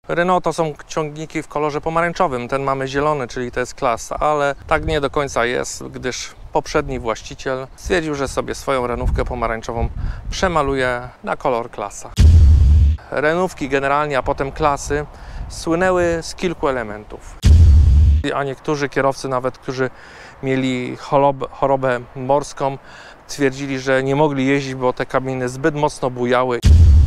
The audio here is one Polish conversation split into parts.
Renault to są ciągniki w kolorze pomarańczowym, ten mamy zielony, czyli to jest klasa, ale tak nie do końca jest, gdyż poprzedni właściciel stwierdził, że sobie swoją renówkę pomarańczową przemaluje na kolor klasa. Renówki generalnie, a potem klasy słynęły z kilku elementów. A niektórzy kierowcy nawet, którzy mieli chorobę morską, twierdzili, że nie mogli jeździć, bo te kabiny zbyt mocno bujały.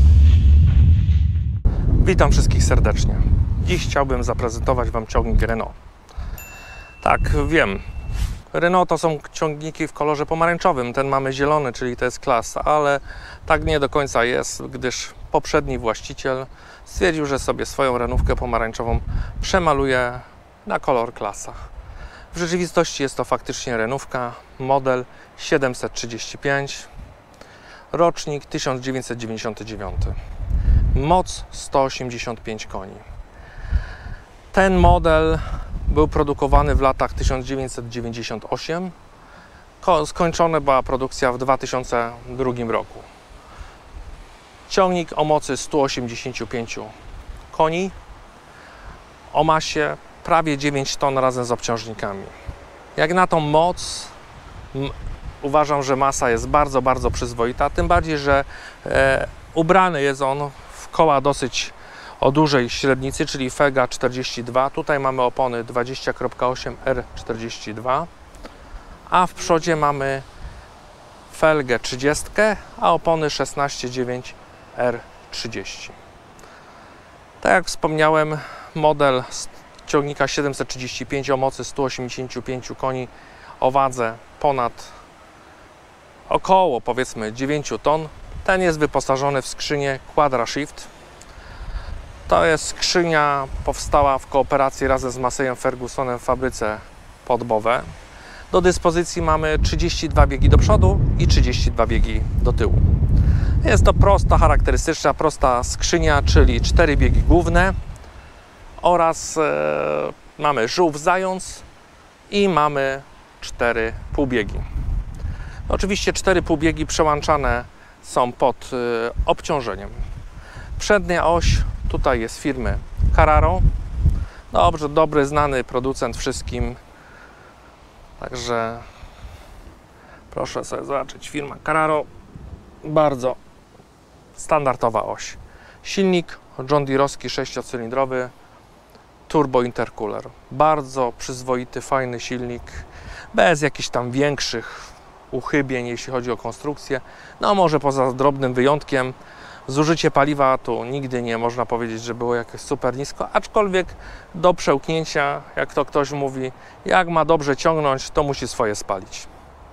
Witam wszystkich serdecznie. Dziś chciałbym zaprezentować Wam ciągnik Renault. Tak, wiem, Renault to są ciągniki w kolorze pomarańczowym, ten mamy zielony, czyli to jest klasa, ale tak nie do końca jest, gdyż poprzedni właściciel stwierdził, że sobie swoją renówkę pomarańczową przemaluje na kolor klasa. W rzeczywistości jest to faktycznie renówka, model 735, rocznik 1999. Moc 185 koni. Ten model był produkowany w latach 1998. Skończona była produkcja w 2002 roku. Ciągnik o mocy 185 koni, o masie prawie 9 ton razem z obciążnikami. Jak na tą moc, uważam, że masa jest bardzo przyzwoita, tym bardziej, że ubrany jest on w koła dosyć o dużej średnicy, czyli Fega 42. Tutaj mamy opony 20.8 R42, a w przodzie mamy felgę 30, a opony 16.9 R30. Tak jak wspomniałem, model ciągnika 735 o mocy 185 koni, o wadze ponad około powiedzmy 9 ton. Ten jest wyposażony w skrzynię Quadra Shift. To jest skrzynia, powstała w kooperacji razem z Masseyem Fergusonem w fabryce Podbowe. Do dyspozycji mamy 32 biegi do przodu i 32 biegi do tyłu. Jest to prosta, charakterystyczna, prosta skrzynia, czyli 4 biegi główne oraz mamy żółw zając i mamy 4 półbiegi. Oczywiście 4 półbiegi przełączane są pod obciążeniem. Przednia oś tutaj jest firmy Carraro. Dobrze, dobry, znany producent wszystkim. Także proszę sobie zobaczyć, firma Carraro. Bardzo standardowa oś. Silnik John Deere'owski 6-cylindrowy, turbo intercooler. Bardzo przyzwoity, fajny silnik, bez jakichś tam większych uchybień, jeśli chodzi o konstrukcję. No może poza drobnym wyjątkiem, zużycie paliwa tu nigdy nie można powiedzieć, że było jakieś super nisko, aczkolwiek do przełknięcia, jak to ktoś mówi, jak ma dobrze ciągnąć, to musi swoje spalić.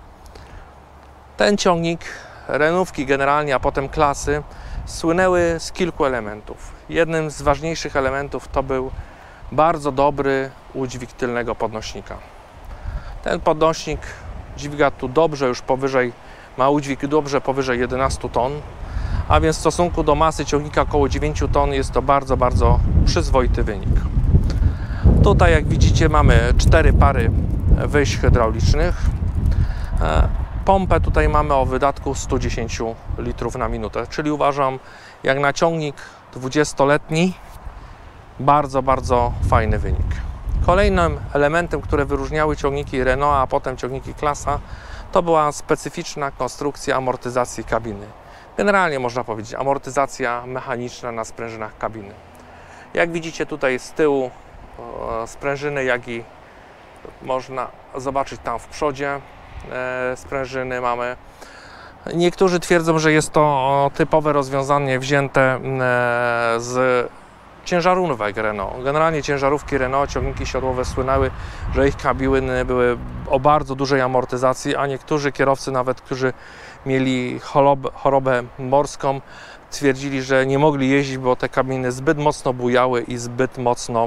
Ten ciągnik, renówki generalnie, a potem klasy, słynęły z kilku elementów. Jednym z ważniejszych elementów to był bardzo dobry udźwig tylnego podnośnika. Ten podnośnik dźwiga tu dobrze, już powyżej, ma udźwig dobrze powyżej 11 ton, a więc w stosunku do masy ciągnika około 9 ton jest to bardzo przyzwoity wynik. Tutaj, jak widzicie, mamy 4 pary wyjść hydraulicznych. Pompę tutaj mamy o wydatku 110 litrów na minutę, czyli uważam, jak na ciągnik 20-letni, bardzo fajny wynik. Kolejnym elementem, które wyróżniały ciągniki Renault, a potem ciągniki klasa, to była specyficzna konstrukcja amortyzacji kabiny. Generalnie można powiedzieć amortyzacja mechaniczna na sprężynach kabiny. Jak widzicie tutaj z tyłu sprężyny, jak i można zobaczyć tam w przodzie sprężyny mamy. Niektórzy twierdzą, że jest to typowe rozwiązanie wzięte z ciężarówek Renault. Generalnie ciężarówki Renault, ciągniki siodłowe słynęły, że ich kabiny były o bardzo dużej amortyzacji, a niektórzy kierowcy nawet, którzy mieli chorobę morską, twierdzili, że nie mogli jeździć, bo te kabiny zbyt mocno bujały i zbyt mocno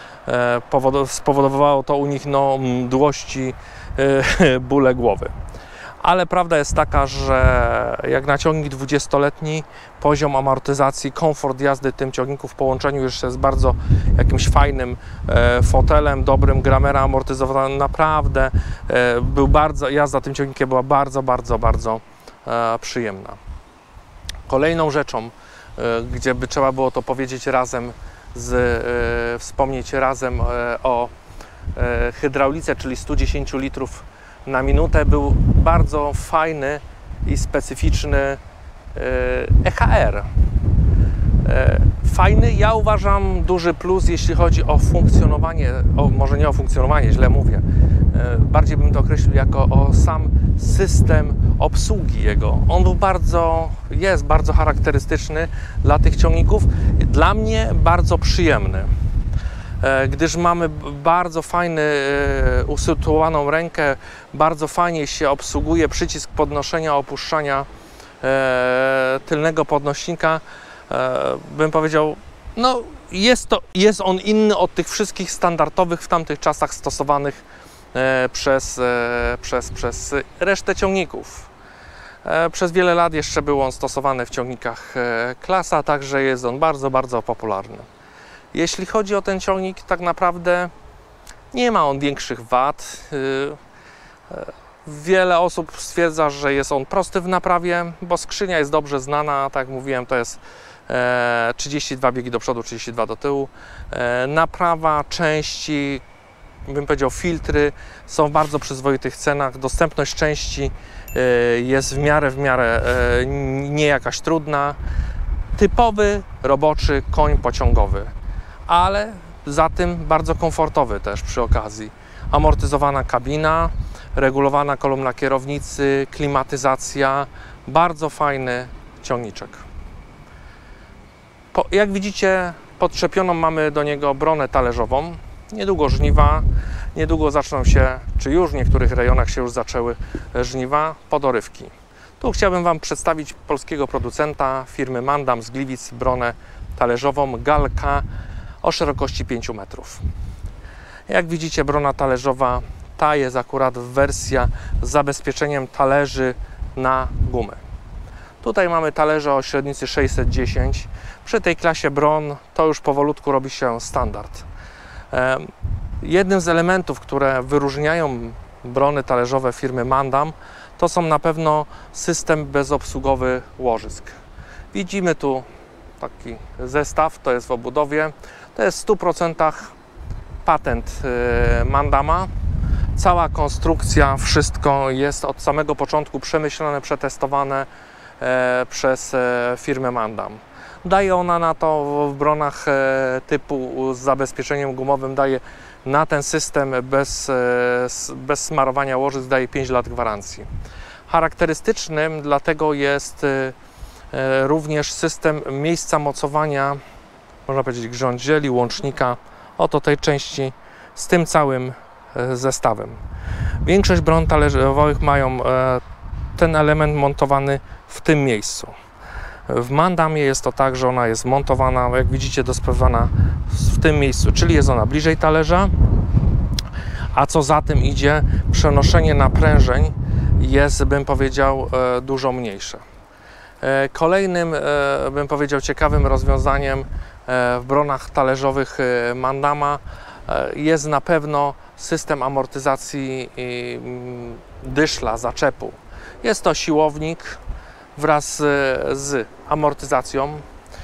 spowodowało to u nich mdłości, bóle głowy. Ale prawda jest taka, że jak na ciągnik 20-letni, poziom amortyzacji, komfort jazdy tym ciągniku w połączeniu jeszcze z bardzo jakimś fajnym fotelem, dobrym Gramera amortyzowanym, naprawdę jazda tym ciągnikiem była bardzo przyjemna. Kolejną rzeczą, gdzie by trzeba było to powiedzieć razem wspomnieć razem o hydraulice, czyli 110 litrów na minutę. Był bardzo fajny i specyficzny EHR. Fajny, ja uważam, duży plus, jeśli chodzi o funkcjonowanie, może nie o funkcjonowanie, źle mówię, bardziej bym to określił jako o sam system obsługi jego. On był jest bardzo charakterystyczny dla tych ciągników, dla mnie bardzo przyjemny, gdyż mamy bardzo fajny, usytuowaną rękę, bardzo fajnie się obsługuje przycisk podnoszenia, opuszczania tylnego podnośnika. Bym powiedział, no jest on inny od tych wszystkich standardowych w tamtych czasach stosowanych przez resztę ciągników. Przez wiele lat jeszcze był on stosowany w ciągnikach klasa, także jest on bardzo, bardzo popularny. Jeśli chodzi o ten ciągnik, tak naprawdę nie ma on większych wad. Wiele osób stwierdza, że jest on prosty w naprawie, bo skrzynia jest dobrze znana, tak jak mówiłem, to jest 32 biegi do przodu, 32 do tyłu. Naprawa, części, bym powiedział filtry są w bardzo przyzwoitych cenach. Dostępność części jest w miarę nie jakaś trudna. Typowy, roboczy koń pociągowy, ale za tym bardzo komfortowy też przy okazji. Amortyzowana kabina, regulowana kolumna kierownicy, klimatyzacja. Bardzo fajny ciągniczek. Jak widzicie, podczepioną mamy do niego bronę talerzową. Niedługo żniwa, niedługo zaczną się, czy już w niektórych rejonach się już zaczęły żniwa, podorywki. Tu chciałbym Wam przedstawić polskiego producenta firmy Mandam z Gliwic, bronę talerzową Galka o szerokości 5 metrów. Jak widzicie, brona talerzowa ta jest akurat wersja z zabezpieczeniem talerzy na gumę. Tutaj mamy talerze o średnicy 610. Przy tej klasie bron to już powolutku robi się standard. Jednym z elementów, które wyróżniają brony talerzowe firmy Mandam, to są na pewno system bezobsługowy łożysk. Widzimy tu taki zestaw, to jest w obudowie. To jest w 100% patent Mandama. Cała konstrukcja, wszystko jest od samego początku przemyślane, przetestowane przez firmę Mandam. Daje ona na to w bronach typu z zabezpieczeniem gumowym, daje na ten system bez smarowania łożysk, daje 5 lat gwarancji. Charakterystycznym dlatego jest również system miejsca mocowania, można powiedzieć grządzieli, łącznika, oto tej części z tym całym zestawem. Większość bron talerzowych mają ten element montowany w tym miejscu. W Mandamie jest to tak, że ona jest montowana, jak widzicie, dospawana w tym miejscu, czyli jest ona bliżej talerza, a co za tym idzie, przenoszenie naprężeń jest, bym powiedział, dużo mniejsze. Kolejnym, bym powiedział, ciekawym rozwiązaniem w bronach talerzowych Mandama jest na pewno system amortyzacji dyszla, zaczepu. Jest to siłownik wraz z amortyzacją.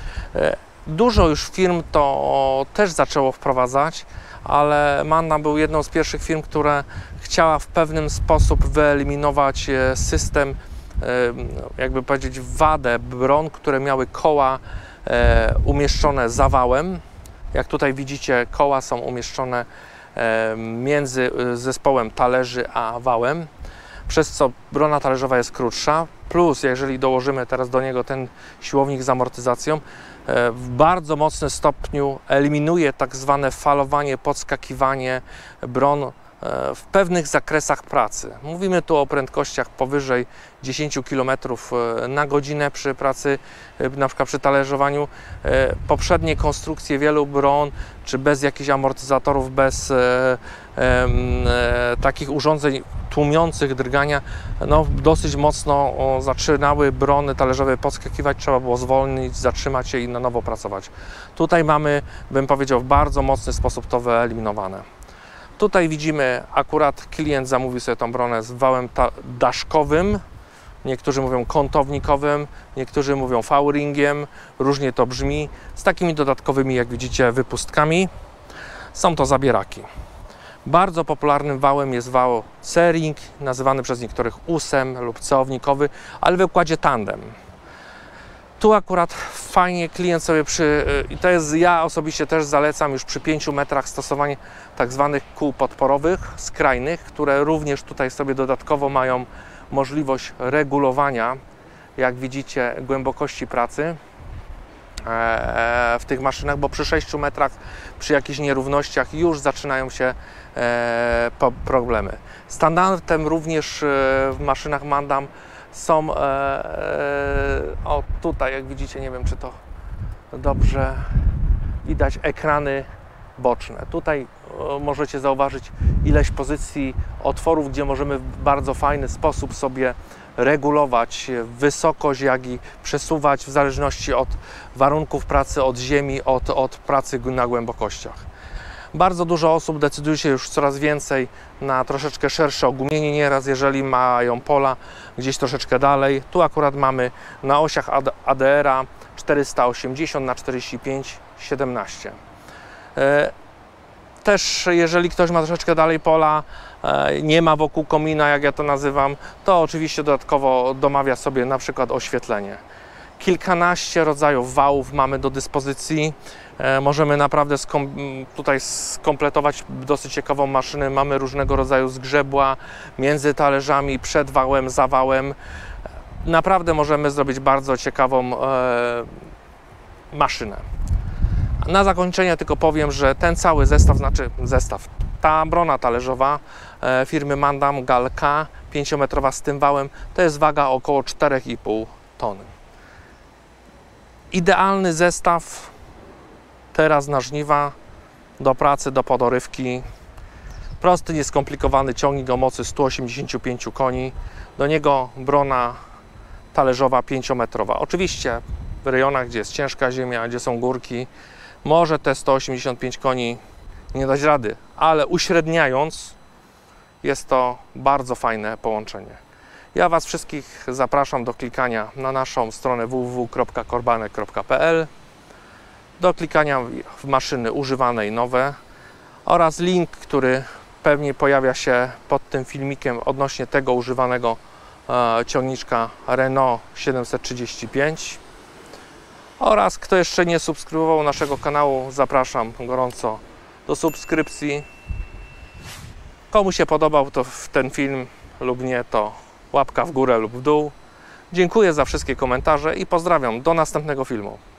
Dużo już firm to też zaczęło wprowadzać, ale Mandam był jedną z pierwszych firm, która chciała w pewnym sposób wyeliminować system, jakby powiedzieć, wadę bron, które miały koła umieszczone za wałem. Jak tutaj widzicie, koła są umieszczone między zespołem talerzy a wałem, przez co brona talerzowa jest krótsza, plus jeżeli dołożymy teraz do niego ten siłownik z amortyzacją, w bardzo mocnym stopniu eliminuje tak zwane falowanie, podskakiwanie bron w pewnych zakresach pracy. Mówimy tu o prędkościach powyżej 10 km na godzinę przy pracy, na przykład przy talerzowaniu. Poprzednie konstrukcje wielu bron, czy bez jakichś amortyzatorów, bez takich urządzeń tłumiących drgania, no, dosyć mocno zaczynały brony talerzowe podskakiwać, trzeba było zwolnić, zatrzymać je i na nowo pracować. Tutaj mamy, bym powiedział, w bardzo mocny sposób to wyeliminowane. Tutaj widzimy, akurat klient zamówił sobie tą bronę z wałem daszkowym, niektórzy mówią kątownikowym, niektórzy mówią V-ringiem, różnie to brzmi, z takimi dodatkowymi, jak widzicie, wypustkami. Są to zabieraki. Bardzo popularnym wałem jest wał C-ring, nazywany przez niektórych usem lub ceownikowy, ale w układzie tandem. Tu akurat fajnie klient sobie i to jest, ja osobiście też zalecam już przy 5 metrach stosowanie tak zwanych kół podporowych, skrajnych, które również tutaj sobie dodatkowo mają możliwość regulowania, jak widzicie, głębokości pracy w tych maszynach, bo przy 6 metrach, przy jakichś nierównościach już zaczynają się problemy. Standardem również w maszynach Mandam są, o tutaj jak widzicie, nie wiem czy to dobrze widać, ekrany boczne. Tutaj możecie zauważyć ileś pozycji otworów, gdzie możemy w bardzo fajny sposób sobie regulować wysokość, jak i przesuwać w zależności od warunków pracy, od ziemi, od pracy na głębokościach. Bardzo dużo osób decyduje się już coraz więcej na troszeczkę szersze ogumienie nieraz, jeżeli mają pola gdzieś troszeczkę dalej. Tu akurat mamy na osiach ADR-a 480 na 45 17. Też jeżeli ktoś ma troszeczkę dalej pola, nie ma wokół komina, jak ja to nazywam, to oczywiście dodatkowo domawia sobie na przykład oświetlenie. Kilkanaście rodzajów wałów mamy do dyspozycji. Możemy naprawdę tutaj skompletować dosyć ciekawą maszynę. Mamy różnego rodzaju zgrzebła między talerzami, przed wałem, za wałem. Naprawdę możemy zrobić bardzo ciekawą maszynę. Na zakończenie tylko powiem, że ten cały zestaw, ta brona talerzowa firmy Mandam Gal-K 5-metrowa z tym wałem, to jest waga około 4,5 tony. Idealny zestaw teraz na żniwa, do pracy, do podorywki. Prosty, nieskomplikowany ciągnik o mocy 185 koni. Do niego brona talerzowa 5-metrowa. Oczywiście w rejonach, gdzie jest ciężka ziemia, gdzie są górki, może te 185 koni nie dać rady, ale uśredniając, jest to bardzo fajne połączenie. Ja Was wszystkich zapraszam do klikania na naszą stronę www.korbanek.pl, do klikania w maszyny używane i nowe oraz link, który pewnie pojawia się pod tym filmikiem odnośnie tego używanego ciągniczka Renault 735. Oraz kto jeszcze nie subskrybował naszego kanału, zapraszam gorąco do subskrypcji. Komu się podobał ten film lub nie, to łapka w górę lub w dół. Dziękuję za wszystkie komentarze i pozdrawiam. Do następnego filmu.